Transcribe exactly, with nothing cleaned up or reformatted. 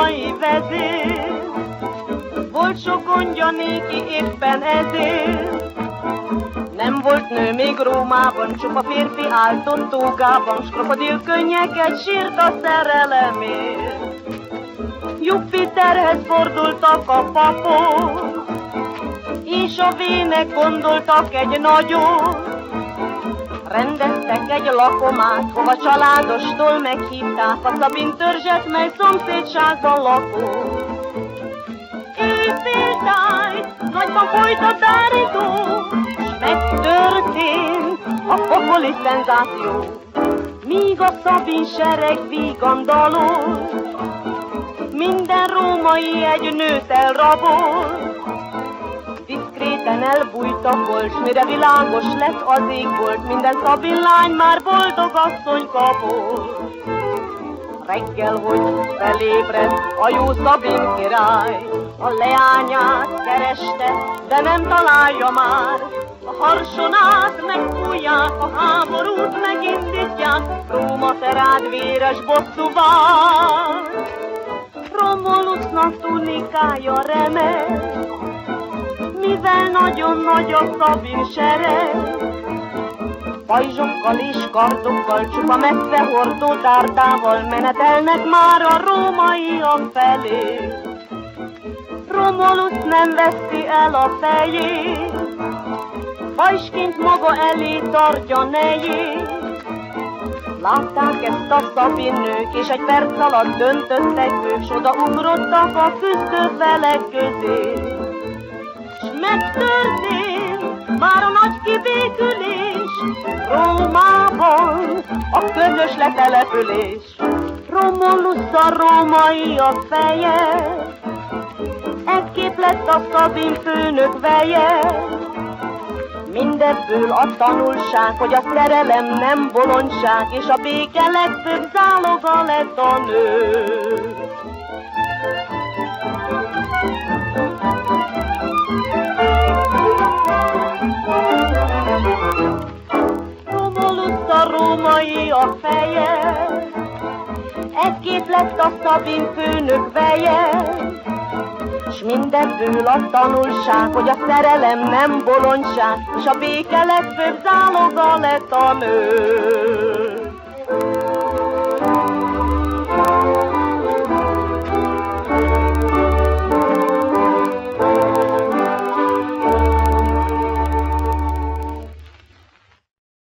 római vezér. Volt sok gondja néki éppen ezért. Nem volt nő még Rómában, csupa férfi állt ott tógában, s krokodil könnyeket sírt a szerelemért. Jupiterhez fordultak a papok, és a vének gondoltak egy nagyot. Rendeztek egy lakomát, hova családostól meghívták a Szabin törzset, mely szomszédságban lakott. Éjféltáj, nagyban folyt a tárító, s megtörtént a pokoli szenzáció. Míg a Szabin sereg vígan dalolt, minden római egy nőt elrabolt. Diszkréten elbújt a kols, mire világos lett az égbolt, minden Szabin lány már boldog asszony kapott. Reggel, hogy felébredt a jó Szabin király, a leányát kereste, de nem találja már. A harsonát megfújják, a háborút megindítják, Róma terád véres bosszúvár. Romulusnak tunikája remek, mivel nagyon nagy a Szabin sereg. Pajzsokkal és kardokkal, csupa messze hordó dárdával menetelnek már a rómaiak felé. Romulus nem veszi el a fejét, pajzsként maga elé tartja nejét. Látták ezt a Szabin nők, és egy perc alatt döntöttek ők, s odaugrottak a küzdőfelek közé. S megtörtént már a nagy kibékülés, Rómában a közös letelepülés. Romulus a római a feje, ekképp lett a Szabin főnök veje. Mindebből a tanulság, hogy a szerelem nem bolondság, és a béke legfőbb záloga lett a nő. Romulus a római a feje, ekképp lett a Szabin főnök veje. S mindebből a tanulság, hogy a szerelem nem bolondság, és a béke legfőbb záloga lett a nő.